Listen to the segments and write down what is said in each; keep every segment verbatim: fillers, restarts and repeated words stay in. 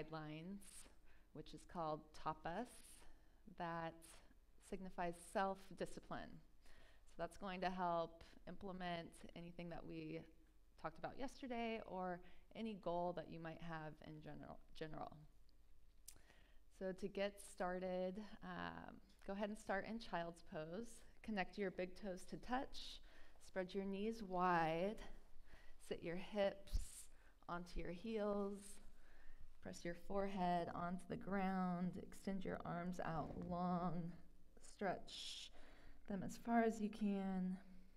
guidelines, which is called tapas, that signifies self-discipline. So that's going to help implement anything that we talked about yesterday or any goal that you might have in general. general. So to get started, um, go ahead and start in child's pose. Connect your big toes to touch. Spread your knees wide. Sit your hips onto your heels. Press your forehead onto the ground. Extend your arms out long. Stretch them as far as you can.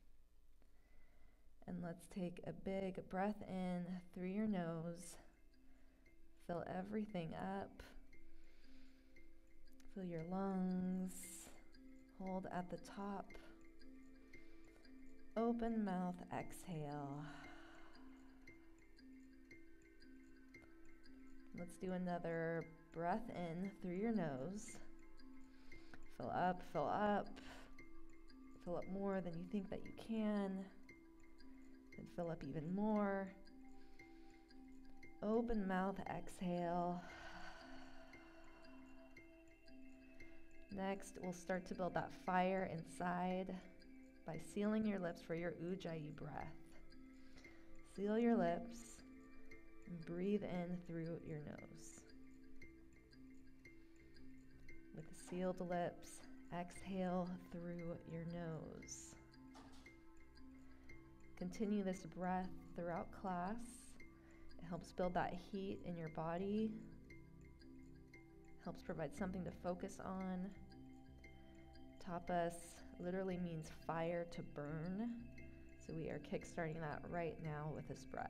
And let's take a big breath in through your nose. Fill everything up. Fill your lungs. Hold at the top. Open mouth, exhale. Let's do another breath in through your nose. Fill up, fill up. Fill up more than you think that you can. And fill up even more. Open mouth, exhale. Next, we'll start to build that fire inside by sealing your lips for your Ujjayi breath. Seal your lips and breathe in through your nose. With sealed lips, exhale through your nose. Continue this breath throughout class. It helps build that heat in your body, helps provide something to focus on. Tapas literally means fire to burn, so we are kickstarting that right now with this breath.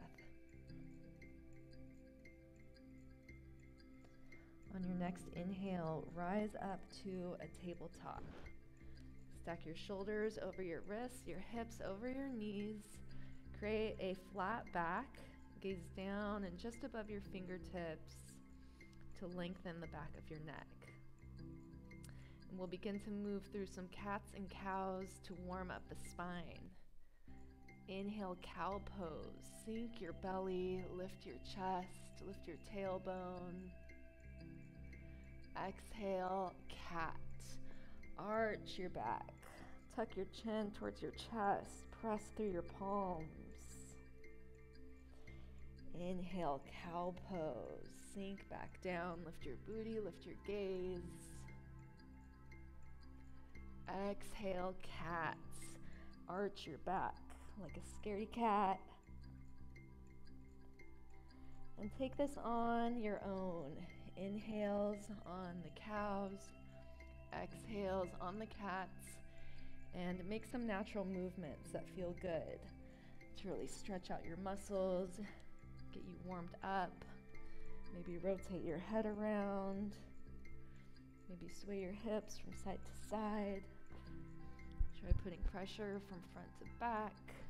On your next inhale, rise up to a tabletop. Stack your shoulders over your wrists, your hips over your knees. Create a flat back. Gaze down and just above your fingertips to lengthen the back of your neck. And we'll begin to move through some cats and cows to warm up the spine. Inhale, cow pose. Sink your belly, lift your chest, lift your tailbone. Exhale, cat. Arch your back. Tuck your chin towards your chest. Press through your palms. Inhale, cow pose. Sink back down. Lift your booty. Lift your gaze. Exhale, cat. Arch your back like a scaredy cat. And take this on your own. Inhales on the cows. Exhales on the cats. And make some natural movements that feel good to really stretch out your muscles, get you warmed up. Maybe rotate your head around. Maybe sway your hips from side to side. Try putting pressure from front to back.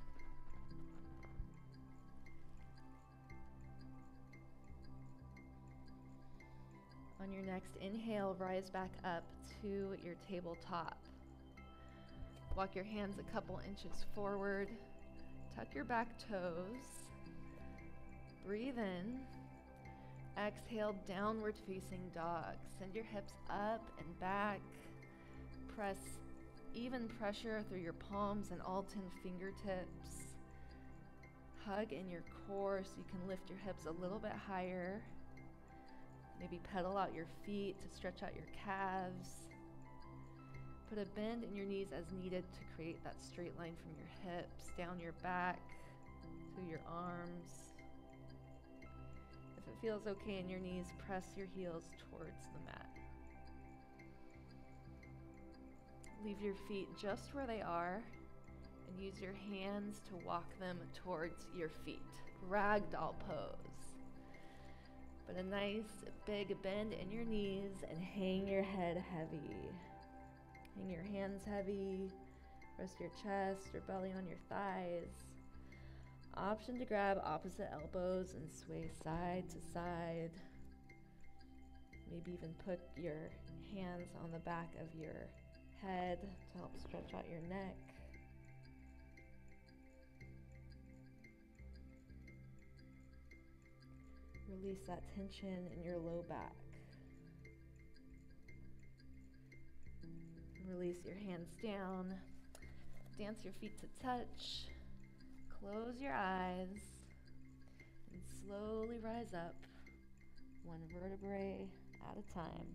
On your next inhale, rise back up to your tabletop. Walk your hands a couple inches forward. Tuck your back toes. Breathe in. Exhale, downward facing dog. Send your hips up and back. Press even pressure through your palms and all ten fingertips. Hug in your core so you can lift your hips a little bit higher. Maybe pedal out your feet to stretch out your calves. Put a bend in your knees as needed to create that straight line from your hips, down your back, to your arms. If it feels okay in your knees, press your heels towards the mat. Leave your feet just where they are and use your hands to walk them towards your feet. Ragdoll pose. But a nice big bend in your knees and hang your head heavy. Hang your hands heavy. Rest your chest or belly on your thighs. Option to grab opposite elbows and sway side to side. Maybe even put your hands on the back of your head to help stretch out your neck. Release that tension in your low back. Release your hands down. Dance your feet to touch. Close your eyes. And slowly rise up, one vertebrae at a time.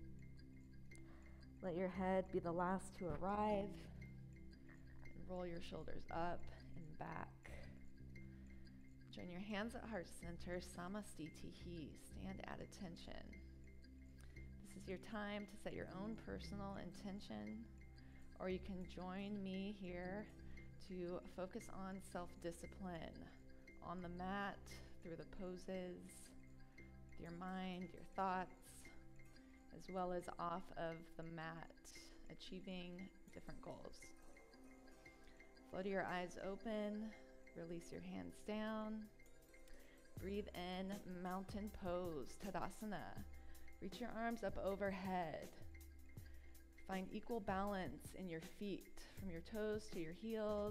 Let your head be the last to arrive. And roll your shoulders up and back. Join your hands at heart center, Samastitihi, stand at attention. This is your time to set your own personal intention, or you can join me here to focus on self-discipline on the mat, through the poses, with your mind, your thoughts, as well as off of the mat, achieving different goals. Float your eyes open. Release your hands down. Breathe in, mountain pose, Tadasana. Reach your arms up overhead. Find equal balance in your feet, from your toes to your heels.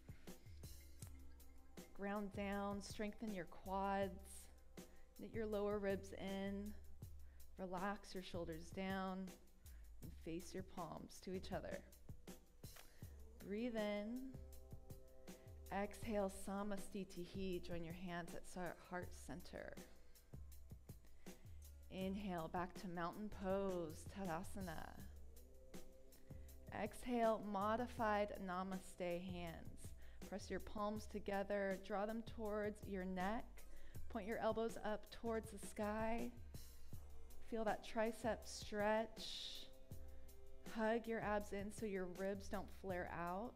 Ground down, strengthen your quads. Knit your lower ribs in. Relax your shoulders down and face your palms to each other. Breathe in. Exhale, Samastitihi. Join your hands at heart center. Inhale, back to mountain pose, Tadasana. Exhale, modified Namaste hands. Press your palms together, draw them towards your neck. Point your elbows up towards the sky. Feel that tricep stretch. Hug your abs in so your ribs don't flare out.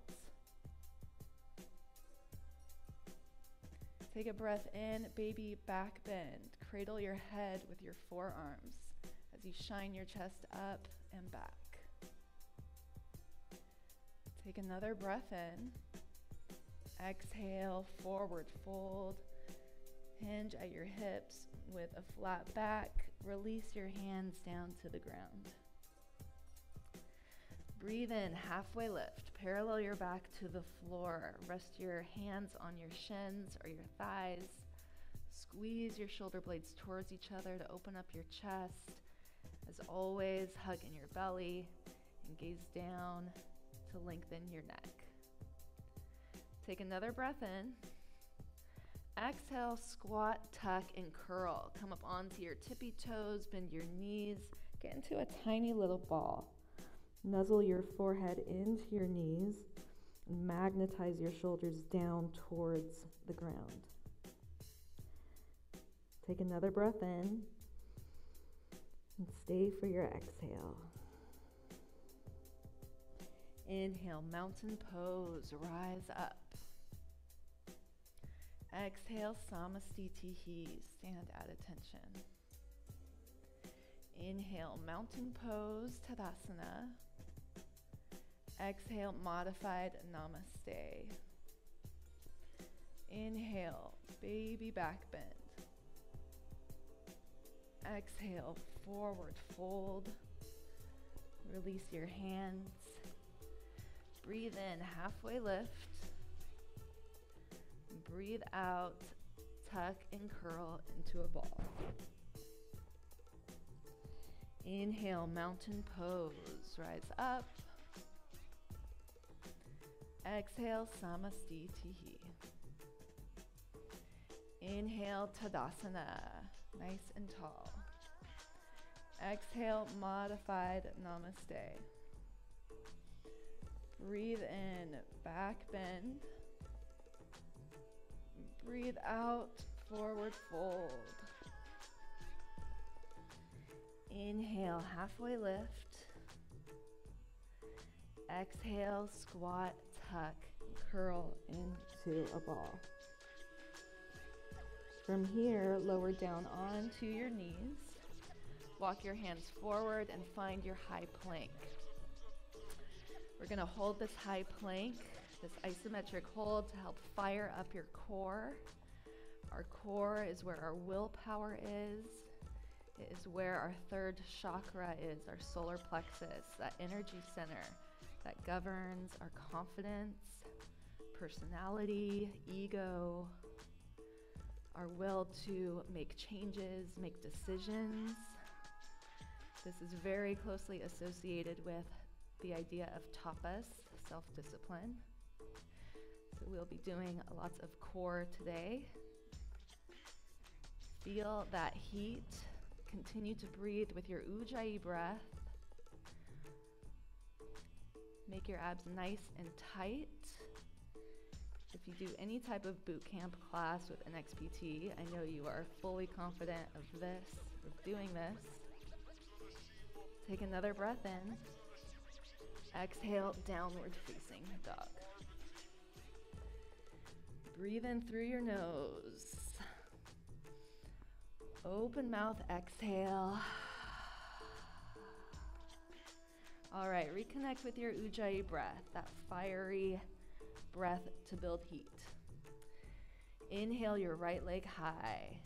Take a breath in, baby back bend. Cradle your head with your forearms as you shine your chest up and back. Take another breath in. Exhale, forward fold. Hinge at your hips with a flat back. Release your hands down to the ground. Breathe in, halfway lift. Parallel your back to the floor. Rest your hands on your shins or your thighs. Squeeze your shoulder blades towards each other to open up your chest. As always, hug in your belly and gaze down to lengthen your neck. Take another breath in. Exhale, squat, tuck, and curl. Come up onto your tippy toes, bend your knees, get into a tiny little ball. Nuzzle your forehead into your knees and magnetize your shoulders down towards the ground. Take another breath in and stay for your exhale. Inhale, mountain pose, rise up. Exhale, Samastitihi, stand at attention. Inhale, mountain pose, Tadasana. Exhale, modified Namaste. Inhale, baby back bend. Exhale, forward fold. Release your hands. Breathe in, halfway lift. Breathe out, tuck and curl into a ball. Inhale, mountain pose, rise up. Exhale, Samastitihi. Inhale, Tadasana, nice and tall. Exhale, modified Namaste. Breathe in, back bend. Breathe out, forward fold. Inhale, halfway lift. Exhale, squat, tuck, curl into a ball. From here, lower down onto your knees. Walk your hands forward and find your high plank. We're gonna hold this high plank, this isometric hold, to help fire up your core. Our core is where our willpower is. It is where our third chakra is, our solar plexus, that energy center that governs our confidence, personality, ego, our will to make changes, make decisions. This is very closely associated with the idea of tapas, self-discipline. So we'll be doing lots of core today. Feel that heat. Continue to breathe with your Ujjayi breath. Make your abs nice and tight. If you do any type of boot camp class with an X P T, I know you are fully confident of this, of doing this. Take another breath in. Exhale, downward facing dog. Breathe in through your nose. Open mouth, exhale. All right, reconnect with your Ujjayi breath, that fiery breath to build heat. Inhale your right leg high.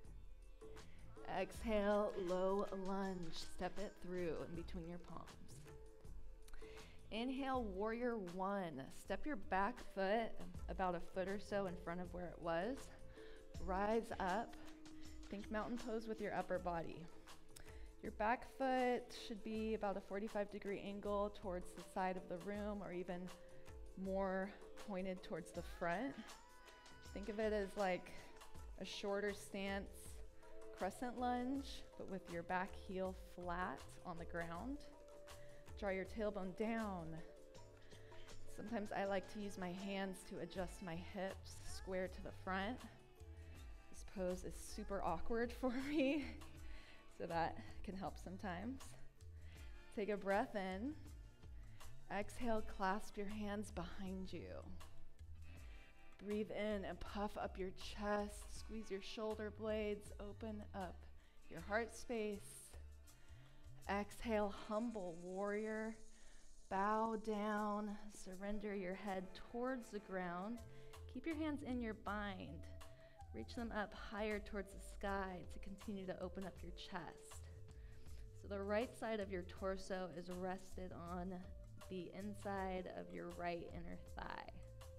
Exhale, low lunge. Step it through in between your palms. Inhale, warrior one. Step your back foot about a foot or so in front of where it was. Rise up. Think mountain pose with your upper body. Your back foot should be about a forty-five degree angle towards the side of the room, or even more pointed towards the front. Think of it as like a shorter stance crescent lunge, but with your back heel flat on the ground. Draw your tailbone down. Sometimes I like to use my hands to adjust my hips square to the front. This pose is super awkward for me, so that can help sometimes. Take a breath in. Exhale, clasp your hands behind you. Breathe in and puff up your chest. Squeeze your shoulder blades. Open up your heart space. Exhale, humble warrior. Bow down. Surrender your head towards the ground. Keep your hands in your bind. Reach them up higher towards the sky to continue to open up your chest. So the right side of your torso is rested on the inside of your right inner thigh.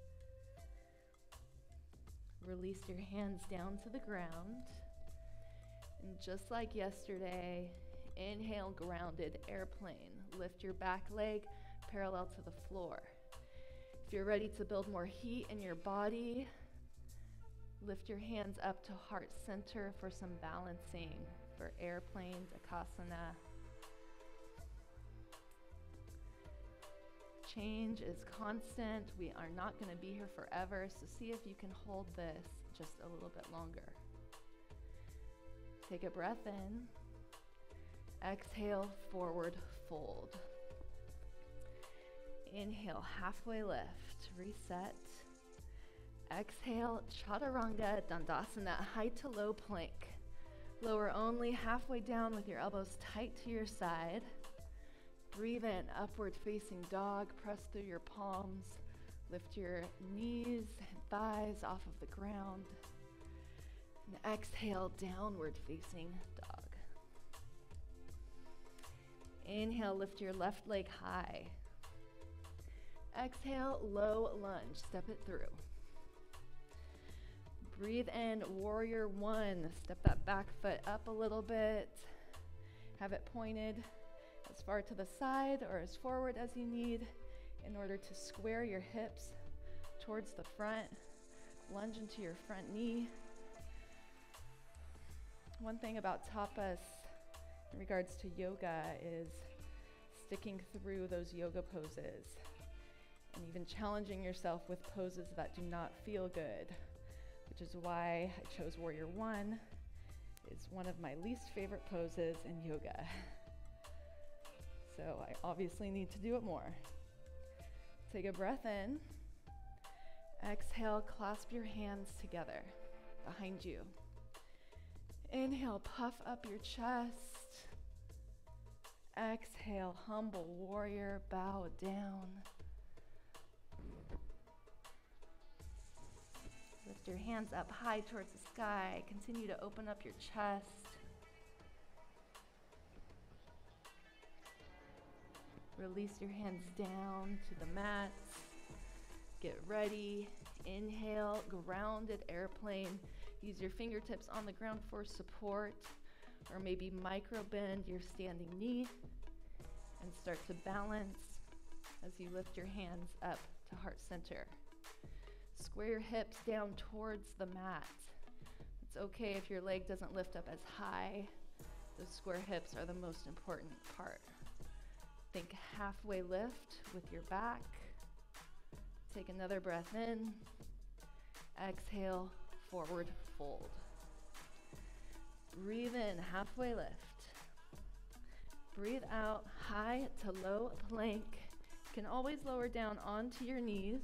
Release your hands down to the ground. And just like yesterday, inhale, grounded airplane. Lift your back leg parallel to the floor. If you're ready to build more heat in your body, lift your hands up to heart center for some balancing for airplane, Takasana. Change is constant. We are not going to be here forever, so see if you can hold this just a little bit longer. Take a breath in. Exhale, forward fold. Inhale, halfway lift, reset. Exhale, Chaturanga Dandasana, high to low plank. Lower only halfway down with your elbows tight to your side. Breathe in, upward facing dog. Press through your palms. Lift your knees and thighs off of the ground. And exhale, downward facing dog. Inhale, lift your left leg high. Exhale, low lunge. Step it through. Breathe in, warrior one. Step that back foot up a little bit. Have it pointed as far to the side or as forward as you need in order to square your hips towards the front. Lunge into your front knee. One thing about tapas in regards to yoga is sticking through those yoga poses and even challenging yourself with poses that do not feel good, which is why I chose Warrior One. It's one of my least favorite poses in yoga. So I obviously need to do it more. Take a breath in. Exhale, clasp your hands together behind you. Inhale, puff up your chest. Exhale, humble warrior, bow down. Lift your hands up high towards the sky. Continue to open up your chest. Release your hands down to the mats. Get ready. Inhale, grounded airplane. Use your fingertips on the ground for support, or maybe micro bend your standing knee and start to balance as you lift your hands up to heart center. Square your hips down towards the mat. It's okay if your leg doesn't lift up as high. Those square hips are the most important part. Think halfway lift with your back. Take another breath in. Exhale, forward fold. Breathe in, halfway lift. Breathe out, high to low plank. You can always lower down onto your knees.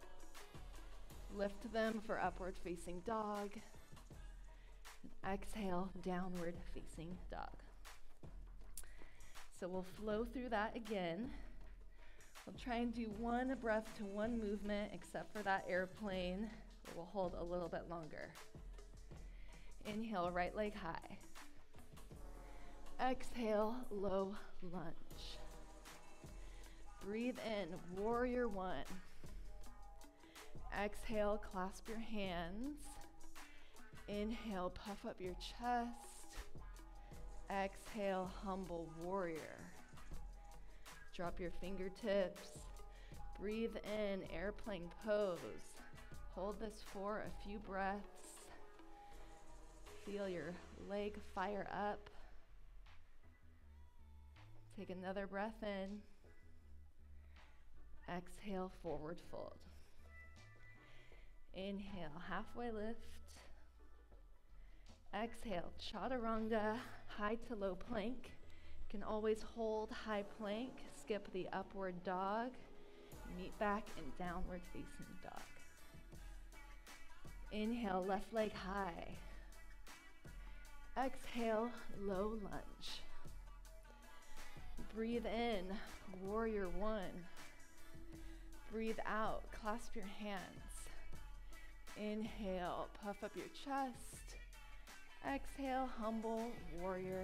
Lift them for upward facing dog. And exhale, downward facing dog. So we'll flow through that again. We'll try and do one breath to one movement, except for that airplane. We'll hold a little bit longer. Inhale, right leg high. Exhale, low lunge. Breathe in, warrior one. Exhale, clasp your hands. Inhale, puff up your chest. Exhale, humble warrior. Drop your fingertips. Breathe in, airplane pose. Hold this for a few breaths. Feel your leg fire up. Take another breath in. Exhale, forward fold. Inhale, halfway lift. Exhale, chaturanga, high to low plank. You can always hold high plank, skip the upward dog, meet back in downward facing dog. Inhale, left leg high. Exhale, low lunge. Breathe in, warrior one. Breathe out, clasp your hands. Inhale, puff up your chest. Exhale, humble warrior.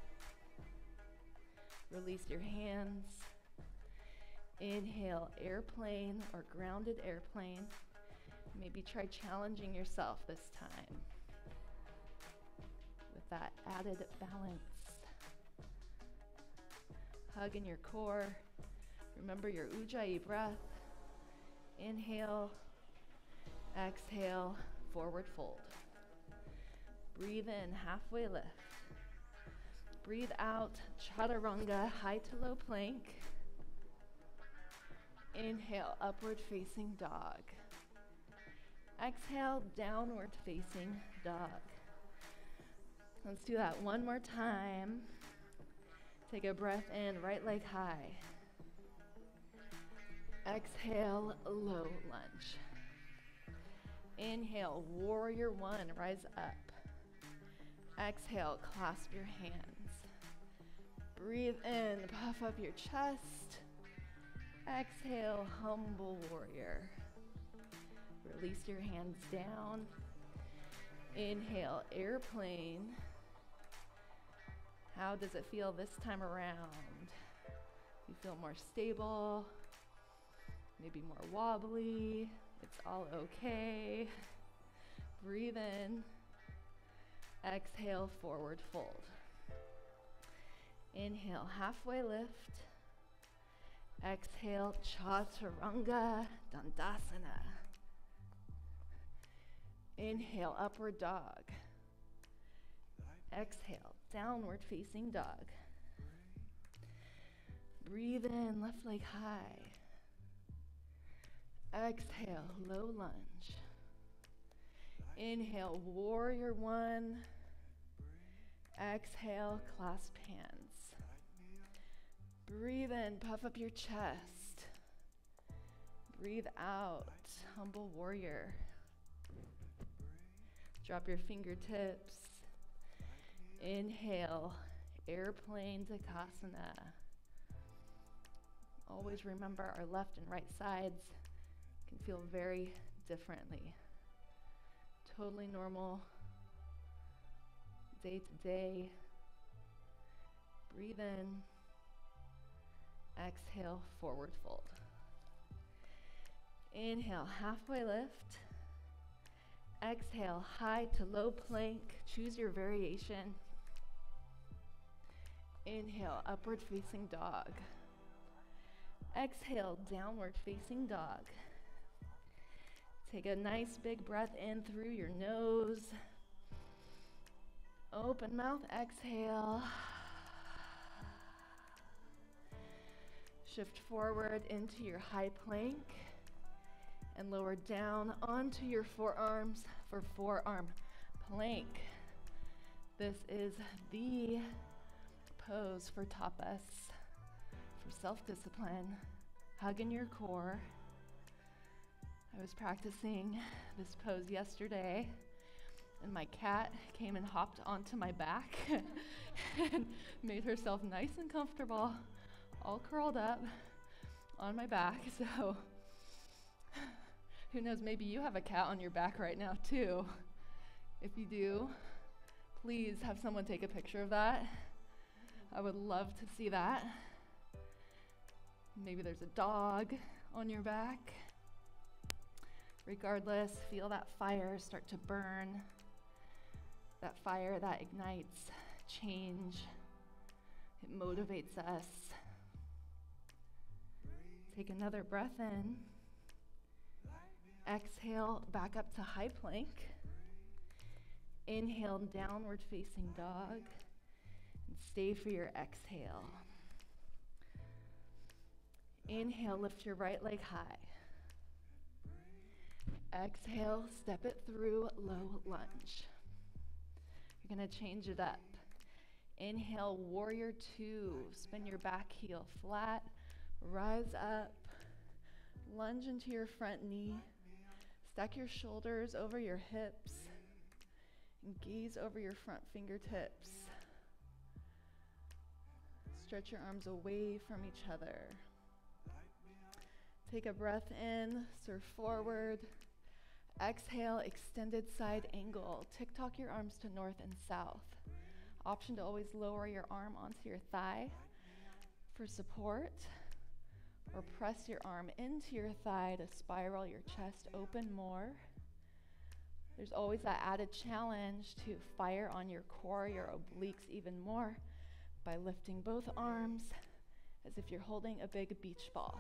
Release your hands. Inhale, airplane or grounded airplane. Maybe try challenging yourself this time with that added balance. Hug in your core. Remember your Ujjayi breath. Inhale, exhale, forward fold. Breathe in, halfway lift. Breathe out, chaturanga, high to low plank. Inhale, upward facing dog. Exhale, downward facing dog. Let's do that one more time. Take a breath in, right leg high. Exhale, low lunge. Inhale, warrior one, rise up. Exhale, clasp your hands. Breathe in, puff up your chest. Exhale, humble warrior. Release your hands down. Inhale, airplane. How does it feel this time around? You feel more stable, maybe more wobbly. It's all okay. Breathe in. Exhale, forward fold. Inhale, halfway lift. Exhale, chaturanga, dandasana. Inhale, upward dog. Exhale, downward facing dog. Breathe in, left leg high. Exhale, low lunge. Inhale, warrior one. Exhale, clasp hands. Breathe in, puff up your chest. Breathe out, humble warrior. Drop your fingertips. Inhale, airplane Takasana. Always remember our left and right sides can feel very differently. Totally normal, day to day. Breathe in. Exhale, forward fold. Inhale, halfway lift. Exhale, high to low plank. Choose your variation. Inhale, upward facing dog. Exhale, downward facing dog. Take a nice big breath in through your nose. Open mouth, exhale. Shift forward into your high plank and lower down onto your forearms for forearm plank. This is the pose for tapas, for self-discipline. Hug in your core. I was practicing this pose yesterday, and my cat came and hopped onto my back and made herself nice and comfortable, all curled up on my back. So who knows, maybe you have a cat on your back right now too. If you do, please have someone take a picture of that. I would love to see that. Maybe there's a dog on your back. Regardless, feel that fire start to burn. That fire that ignites change. It motivates us. Take another breath in. Exhale, back up to high plank. Inhale, downward facing dog. And stay for your exhale. Inhale, lift your right leg high. Exhale, step it through, low lunge. You're gonna change it up. Inhale, warrior two. Spin your back heel flat, rise up, lunge into your front knee, stack your shoulders over your hips, and gaze over your front fingertips. Stretch your arms away from each other. Take a breath in, surf forward. Exhale, extended side angle. Tick-tock your arms to north and south. Option to always lower your arm onto your thigh for support, or press your arm into your thigh to spiral your chest open more. There's always that added challenge to fire on your core, your obliques even more by lifting both arms as if you're holding a big beach ball.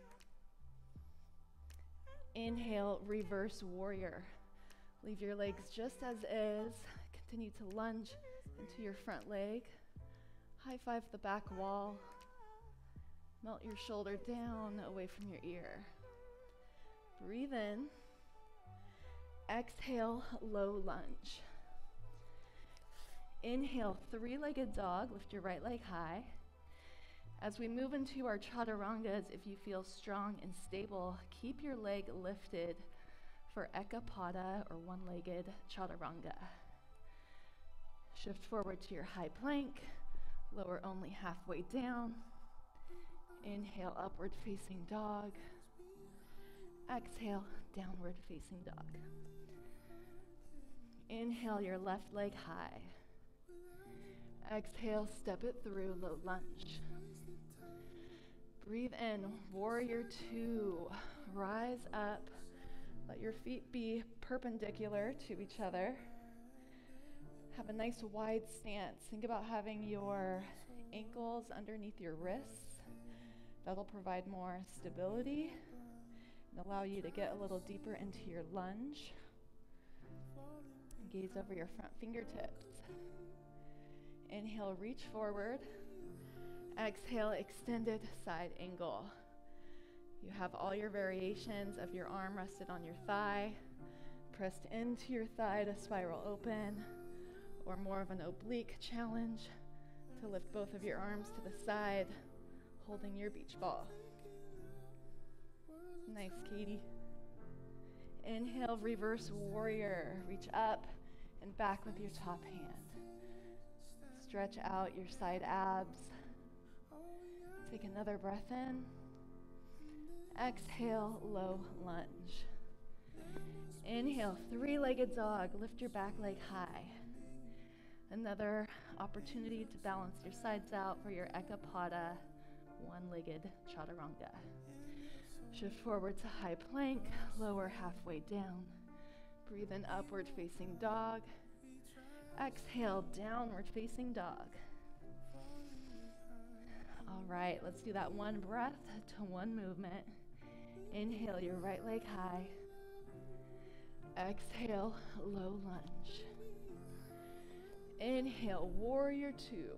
Inhale, reverse warrior. Leave your legs just as is. Continue to lunge into your front leg. High five the back wall. Melt your shoulder down away from your ear. Breathe in. Exhale, low lunge. Inhale, three-legged dog. Lift your right leg high. As we move into our chaturangas, if you feel strong and stable, keep your leg lifted for Ekapada, or one-legged chaturanga. Shift forward to your high plank, lower only halfway down. Inhale, upward facing dog. Exhale, downward facing dog. Inhale, your left leg high. Exhale, step it through, low lunge. Breathe in, warrior two. Rise up. Let your feet be perpendicular to each other. Have a nice wide stance. Think about having your ankles underneath your wrists. That'll provide more stability and allow you to get a little deeper into your lunge. Gaze over your front fingertips. Inhale, reach forward. Exhale, extended side angle. You have all your variations of your arm rested on your thigh, pressed into your thigh to spiral open, or more of an oblique challenge to lift both of your arms to the side, holding your beach ball. Nice, Katie. Inhale, reverse warrior. Reach up and back with your top hand. Stretch out your side abs. Take another breath in. Exhale, low lunge. Inhale, three-legged dog. Lift your back leg high. Another opportunity to balance your sides out for your Ekapada, one-legged chaturanga. Shift forward to high plank, lower halfway down. Breathe in, upward facing dog. Exhale, downward facing dog. All right, let's do that one breath to one movement. Inhale your right leg high. Exhale, low lunge. Inhale, warrior two.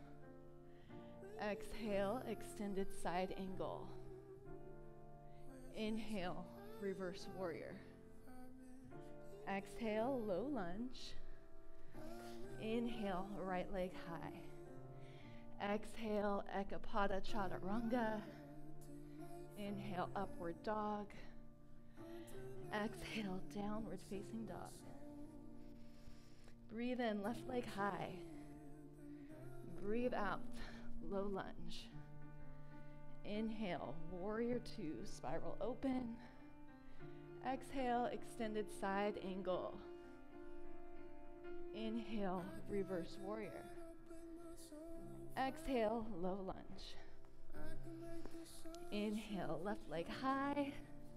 Exhale, extended side angle. Inhale, reverse warrior. Exhale, low lunge. Inhale, right leg high. Exhale, Ekapada Chaturanga. Inhale, upward dog. Exhale, downward facing dog. Breathe in, left leg high. Breathe out, low lunge. Inhale, warrior two, spiral open. Exhale, extended side angle. Inhale, reverse warrior. Exhale, low lunge. Inhale, left leg high.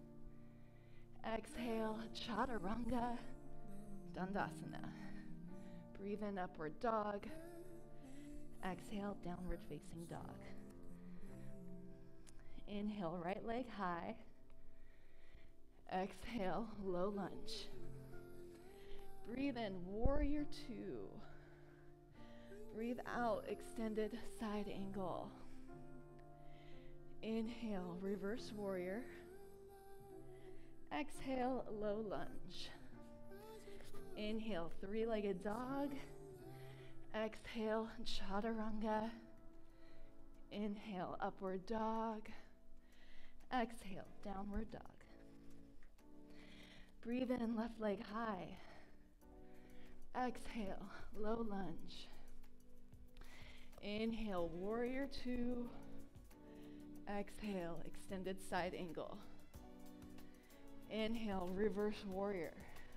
Exhale, Chaturanga, Dandasana. Breathe in, upward dog. Exhale, downward facing dog. Inhale, right leg high. Exhale, low lunge. Breathe in, warrior two. Breathe out, extended side angle. Inhale, reverse warrior. Exhale, low lunge. Inhale, three-legged dog. Exhale, Chaturanga. Inhale, upward dog. Exhale, downward dog. Breathe in, left leg high. Exhale, low lunge. Inhale, warrior two. Exhale, extended side angle. Inhale, reverse warrior.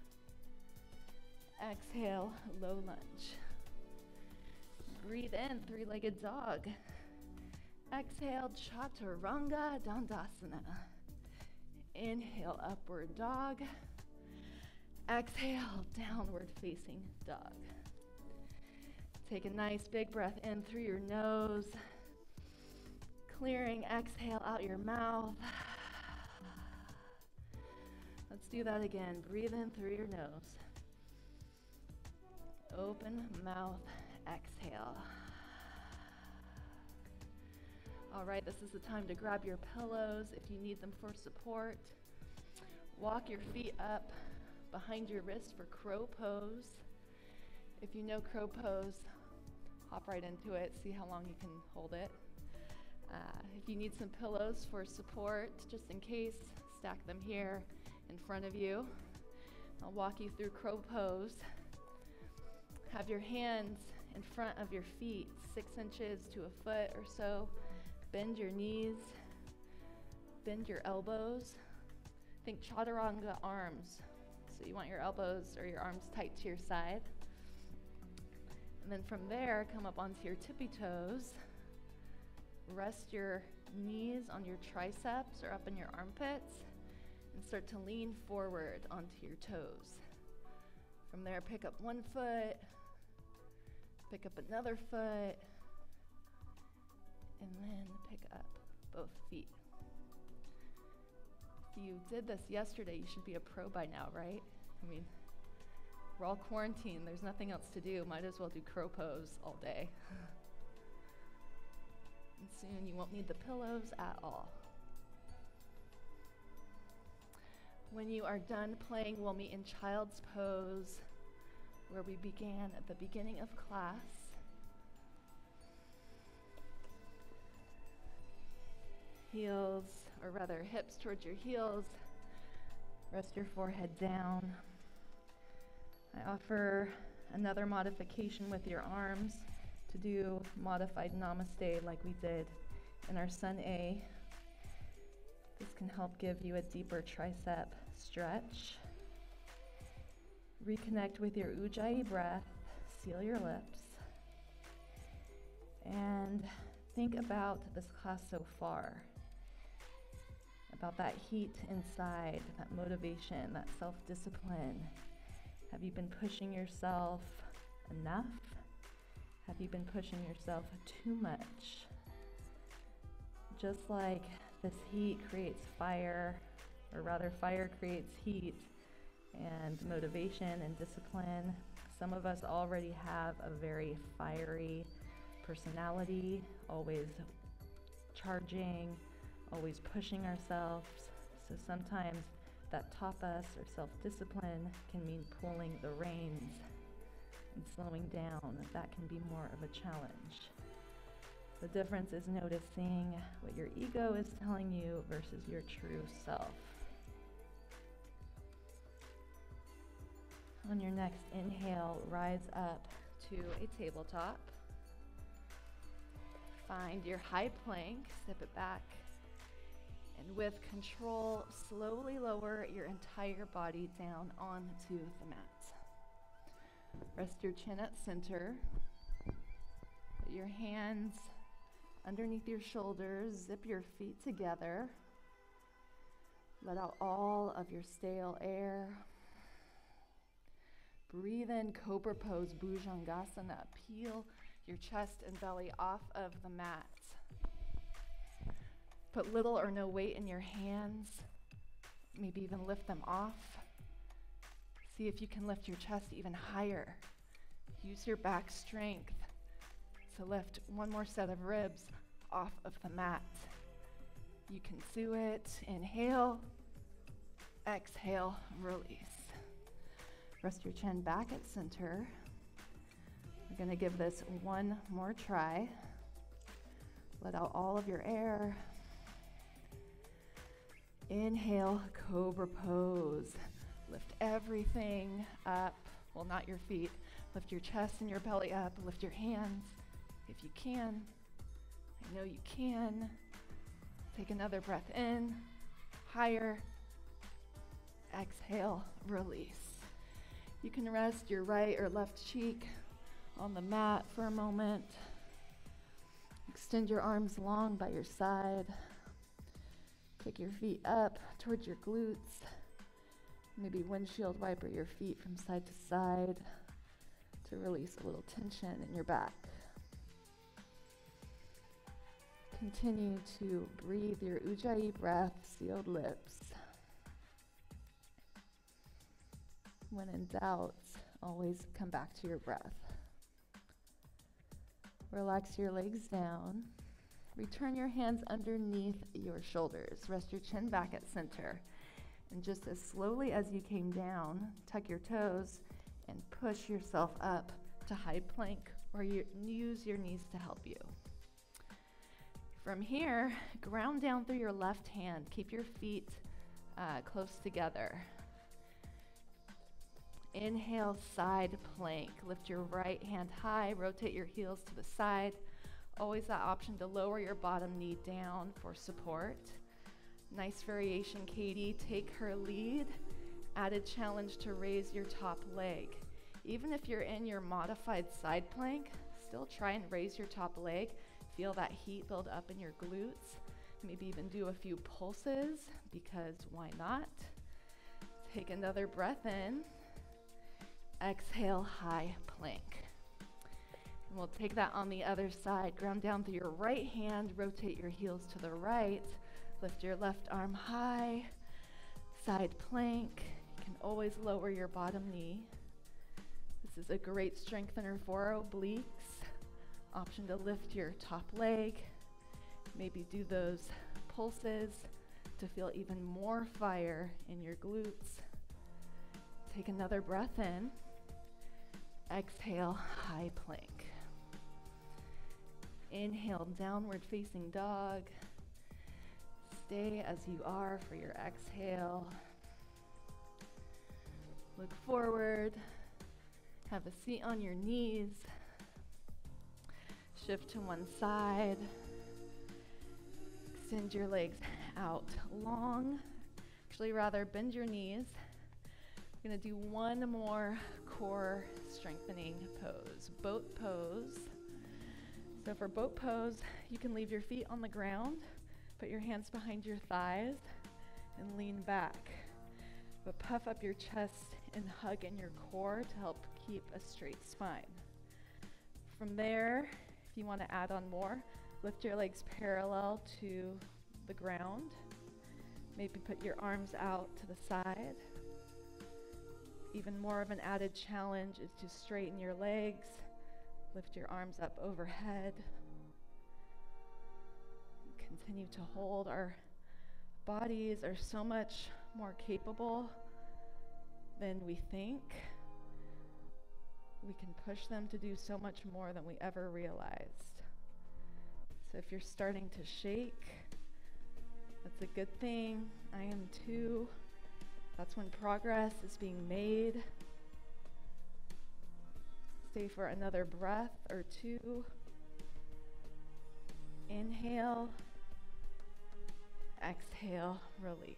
Exhale, low lunge. Breathe in, three-legged dog. Exhale, Chaturanga Dandasana. Inhale, upward dog. Exhale, downward facing dog. Take a nice big breath in through your nose. Clearing, exhale out your mouth. Let's do that again. Breathe in through your nose. Open mouth, exhale. All right, this is the time to grab your pillows if you need them for support. Walk your feet up behind your wrist for crow pose. If you know crow pose, hop right into it, see how long you can hold it. Uh, if you need some pillows for support, just in case, stack them here in front of you. I'll walk you through crow pose. Have your hands in front of your feet, six inches to a foot or so. Bend your knees, bend your elbows. Think Chaturanga arms. So you want your elbows or your arms tight to your side. And then from there, come up onto your tippy toes. Rest your knees on your triceps or up in your armpits and start to lean forward onto your toes. From there, pick up one foot, pick up another foot, and then pick up both feet. If you did this yesterday, you should be a pro by now, right? I mean, we're all quarantined, there's nothing else to do. Might as well do crow pose all day. And soon you won't need the pillows at all. When you are done playing, we'll meet in child's pose, where we began at the beginning of class. Heels, or rather hips towards your heels. Rest your forehead down. I offer another modification with your arms to do modified namaste like we did in our Sun A. This can help give you a deeper tricep stretch. Reconnect with your Ujjayi breath, seal your lips, and think about this class so far. About that heat inside, that motivation, that self-discipline, Have you been pushing yourself enough? Have you been pushing yourself too much? Just like this heat creates fire, or rather fire creates heat, and motivation and discipline. Some of us already have a very fiery personality, always charging, always pushing ourselves. So sometimes that top us or self-discipline can mean pulling the reins and slowing down. That can be more of a challenge. The difference is noticing what your ego is telling you versus your true self. On your next inhale, rise up to a tabletop. Find your high plank, step it back, and with control, slowly lower your entire body down onto the mat. Rest your chin at center. Put your hands underneath your shoulders, zip your feet together. Let out all of your stale air. Breathe in Cobra Pose, Bhujangasana. Peel your chest and belly off of the mat. Put little or no weight in your hands. Maybe even lift them off. See if you can lift your chest even higher. Use your back strength to lift one more set of ribs off of the mat. You can do it. Inhale, exhale, release. Rest your chin back at center. We're gonna give this one more try. Let out all of your air. Inhale, Cobra Pose. Lift everything up. Well, not your feet. Lift your chest and your belly up. Lift your hands if you can. I know you can. Take another breath in. Higher. Exhale, release. You can rest your right or left cheek on the mat for a moment. Extend your arms long by your side. Kick your feet up towards your glutes. Maybe windshield wiper your feet from side to side to release a little tension in your back. Continue to breathe your Ujjayi breath, sealed lips. When in doubt, always come back to your breath. Relax your legs down. Return your hands underneath your shoulders. Rest your chin back at center. And just as slowly as you came down, tuck your toes and push yourself up to high plank, or you use your knees to help you. From here, ground down through your left hand. Keep your feet uh, close together. Inhale, side plank. Lift your right hand high, rotate your heels to the side. Always that option to lower your bottom knee down for support. Nice variation, Katie. Take her lead. Added challenge to raise your top leg. Even if you're in your modified side plank, still try and raise your top leg. Feel that heat build up in your glutes. Maybe even do a few pulses, because why not? Take another breath in. Exhale, high plank. And we'll take that on the other side. Ground down through your right hand, rotate your heels to the right, lift your left arm high, side plank. You can always lower your bottom knee. This is a great strengthener for our obliques. Option to lift your top leg. Maybe do those pulses to feel even more fire in your glutes. Take another breath in. Exhale, high plank. Inhale, downward facing dog. Stay as you are for your exhale. Look forward. Have a seat on your knees. Shift to one side. Extend your legs out long. Actually, rather bend your knees. We're going to do one more core strengthening pose, boat pose. So for boat pose, you can leave your feet on the ground, put your hands behind your thighs, and lean back. But puff up your chest and hug in your core to help keep a straight spine. From there, if you want to add on more, lift your legs parallel to the ground. Maybe put your arms out to the side. Even more of an added challenge is to straighten your legs, lift your arms up overhead. Continue to hold. Our bodies are so much more capable than we think. We can push them to do so much more than we ever realized. So if you're starting to shake, that's a good thing. I am too. That's when progress is being made. Stay for another breath or two. Inhale. Exhale, release.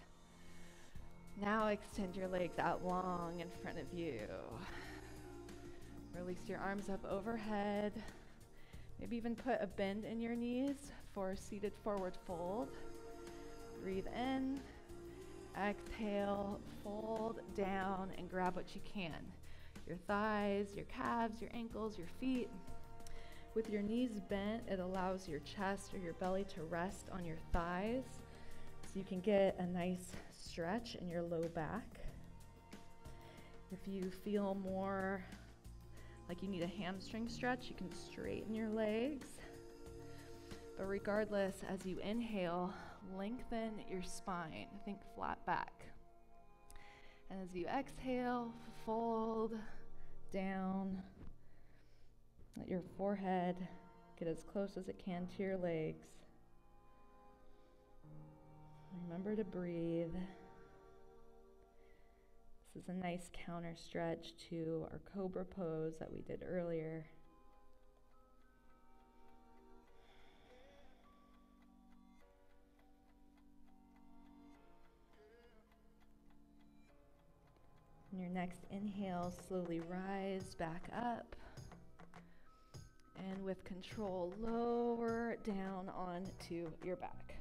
Now extend your legs out long in front of you. Release your arms up overhead. Maybe even put a bend in your knees for a seated forward fold. Breathe in. Exhale, fold down and grab what you can. Your thighs, your calves, your ankles, your feet. With your knees bent, it allows your chest or your belly to rest on your thighs so you can get a nice stretch in your low back. If you feel more like you need a hamstring stretch, you can straighten your legs. But regardless, as you inhale, lengthen your spine. Think flat back. And as you exhale, fold down. Let your forehead get as close as it can to your legs. Remember to breathe. This is a nice counter stretch to our cobra pose that we did earlier. On your next inhale, slowly rise back up. And with control, lower down onto your back.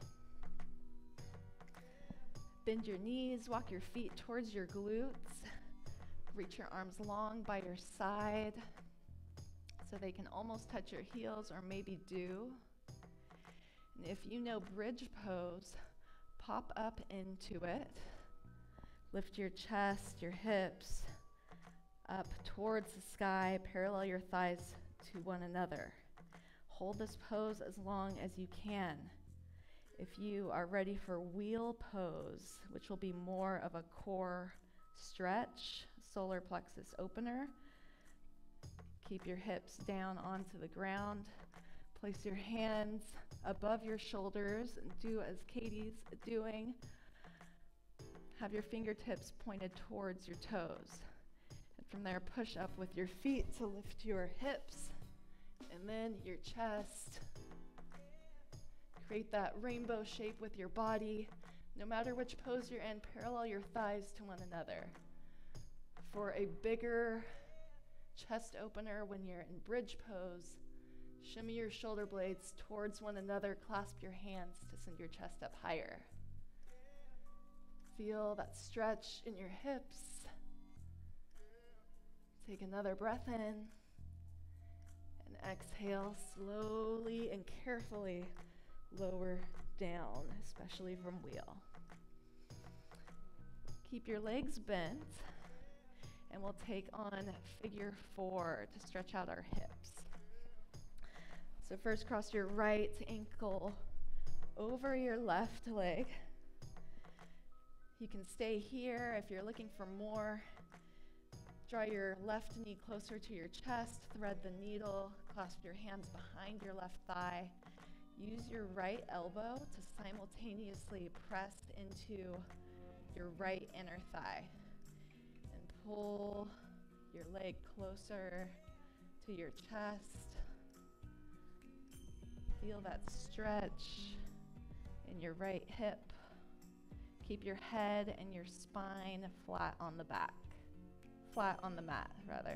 Bend your knees, walk your feet towards your glutes. Reach your arms long by your side so they can almost touch your heels or maybe do. And if you know bridge pose, pop up into it. Lift your chest, your hips up towards the sky, parallel your thighs to one another. Hold this pose as long as you can. If you are ready for wheel pose, which will be more of a core stretch, solar plexus opener, keep your hips down onto the ground. Place your hands above your shoulders and do as Katie's doing. Have your fingertips pointed towards your toes. And from there, push up with your feet to lift your hips and then your chest. Create that rainbow shape with your body. No matter which pose you're in, parallel your thighs to one another. For a bigger chest opener when you're in bridge pose, shimmy your shoulder blades towards one another, clasp your hands to send your chest up higher. Feel that stretch in your hips. Take another breath in and exhale slowly and carefully. Lower down, especially from wheel. Keep your legs bent, and we'll take on figure four to stretch out our hips. So first, cross your right ankle over your left leg. You can stay here if you're looking for more. Draw your left knee closer to your chest, thread the needle, clasp your hands behind your left thigh. Use your right elbow to simultaneously press into your right inner thigh and pull your leg closer to your chest. Feel that stretch in your right hip. Keep your head and your spine flat on the back, flat on the mat, rather.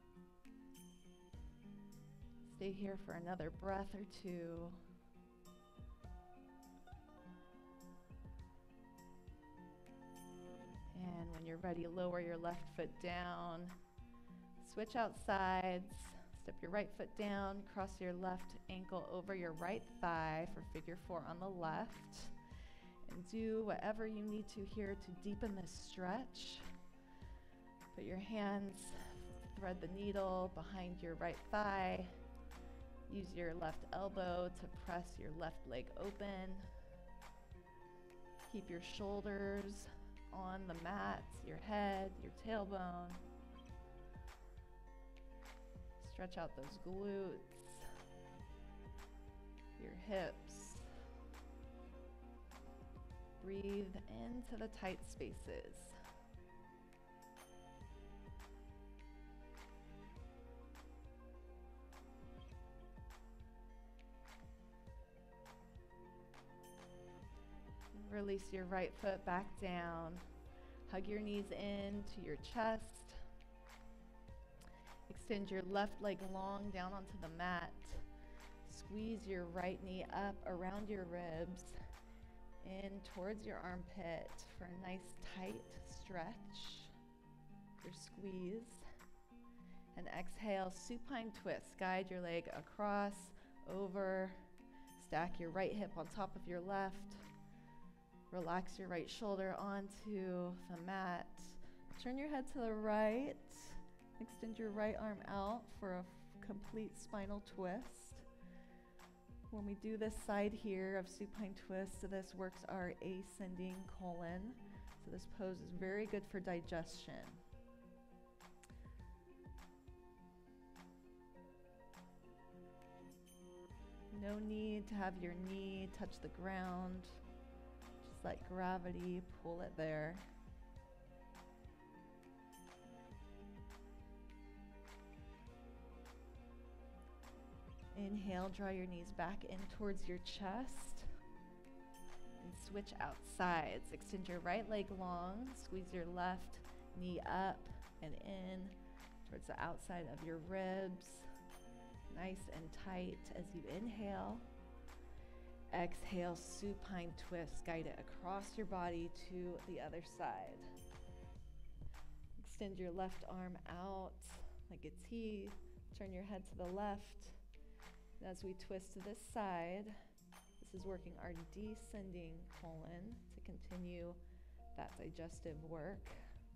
Stay here for another breath or two. you're ready, lower your left foot down. Switch out sides. Step your right foot down, cross your left ankle over your right thigh for figure four on the left. And do whatever you need to here to deepen this stretch. Put your hands, thread the needle behind your right thigh. Use your left elbow to press your left leg open. Keep your shoulders on the mat, your head, your tailbone. Stretch out those glutes, your hips. Breathe into the tight spaces. Release your right foot back down. Hug your knees in to your chest. Extend your left leg long down onto the mat. Squeeze your right knee up around your ribs, in towards your armpit for a nice tight stretch. Your squeeze. And exhale, supine twist. Guide your leg across, over. Stack your right hip on top of your left. Relax your right shoulder onto the mat. Turn your head to the right. Extend your right arm out for a complete spinal twist. When we do this side here of supine twist, so this works our ascending colon. So this pose is very good for digestion. No need to have your knee touch the ground. Just let gravity pull it there. Inhale, draw your knees back in towards your chest. And switch out sides. Extend your right leg long. Squeeze your left knee up and in towards the outside of your ribs. Nice and tight as you inhale. Exhale, supine twist. Guide it across your body to the other side. Extend your left arm out like a T. Turn your head to the left. As we twist to this side, this is working our descending colon to continue that digestive work.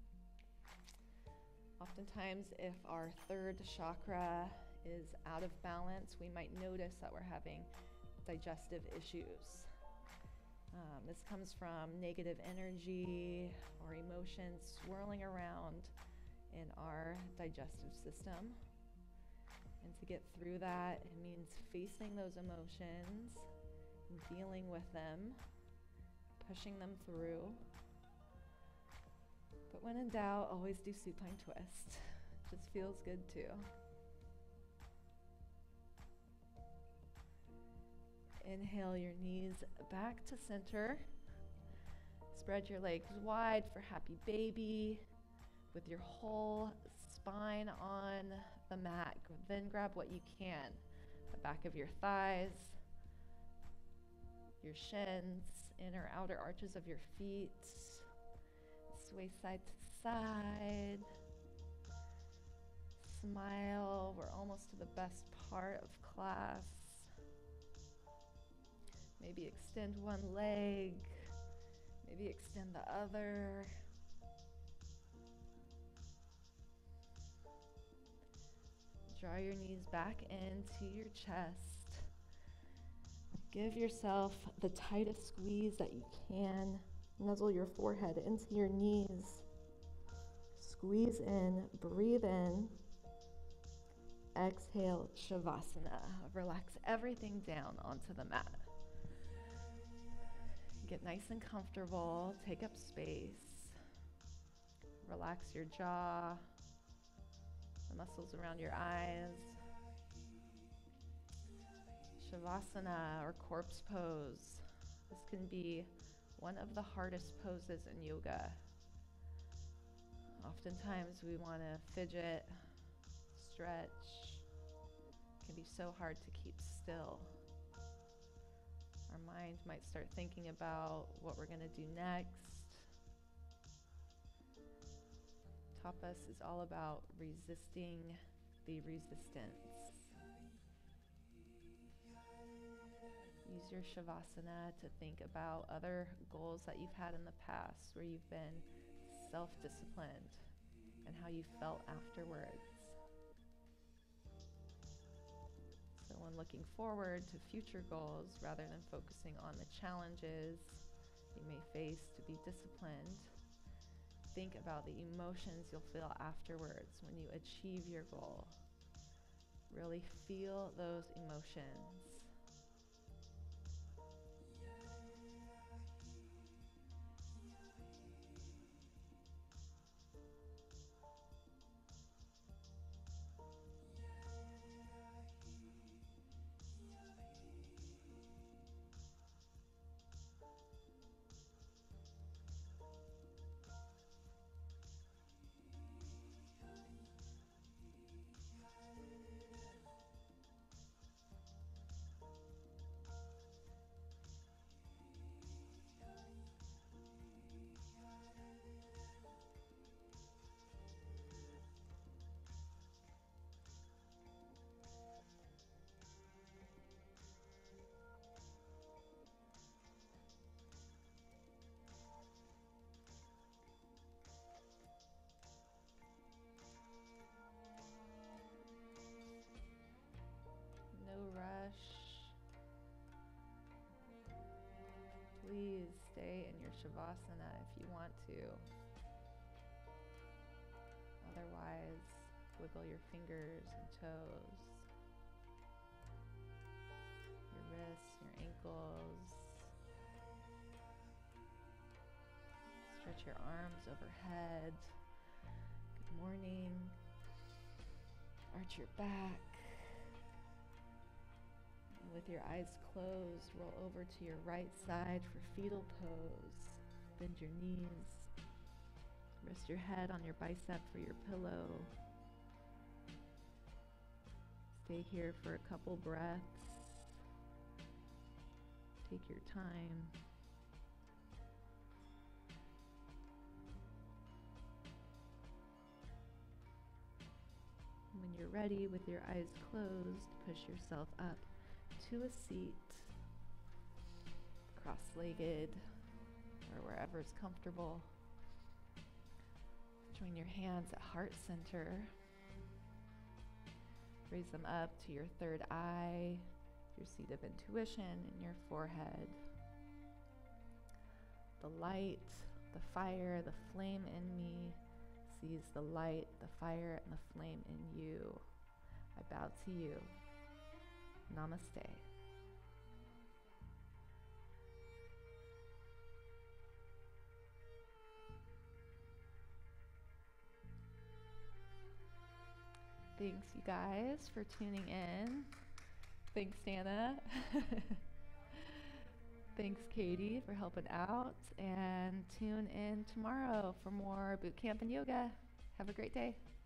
Oftentimes, if our third chakra is out of balance, we might notice that we're having digestive issues. Um, this comes from negative energy or emotions swirling around in our digestive system. And to get through that, it means facing those emotions, dealing with them, pushing them through. But when in doubt, always do supine twist. Just feels good too. Inhale your knees back to center. Spread your legs wide for happy baby with your whole spine on the mat. Then grab what you can. The back of your thighs, your shins, inner outer arches of your feet. Sway side to side. Smile. We're almost to the best part of class. Maybe extend one leg. Maybe extend the other. Draw your knees back into your chest. Give yourself the tightest squeeze that you can. Nuzzle your forehead into your knees. Squeeze in, breathe in. Exhale, Shavasana. Relax everything down onto the mat. Get nice and comfortable. Take up space. Relax your jaw. The muscles around your eyes. Shavasana or corpse pose. This can be one of the hardest poses in yoga. Oftentimes we want to fidget, stretch. It can be so hard to keep still. Our mind might start thinking about what we're going to do next. tapas is all about resisting the resistance. Use your Shavasana to think about other goals that you've had in the past where you've been self-disciplined and how you felt afterwards. So when looking forward to future goals, rather than focusing on the challenges you may face to be disciplined, think about the emotions you'll feel afterwards when you achieve your goal. Really feel those emotions. No rush. Please stay in your Shavasana if you want to. Otherwise, wiggle your fingers and toes, your wrists, your ankles. Stretch your arms overhead. Good morning. Arch your back. With your eyes closed, roll over to your right side for fetal pose. Bend your knees. Rest your head on your bicep for your pillow. Stay here for a couple breaths. Take your time. When you're ready, with your eyes closed, push yourself up to a seat, cross-legged or wherever is comfortable. Join your hands at heart center. Raise them up to your third eye, your seat of intuition, and your forehead. The light, the fire, the flame in me sees the light, the fire, and the flame in you. I bow to you. Namaste. Thanks, you guys, for tuning in. Thanks, Dana. Thanks, Katie, for helping out. And tune in tomorrow for more boot camp and yoga. Have a great day.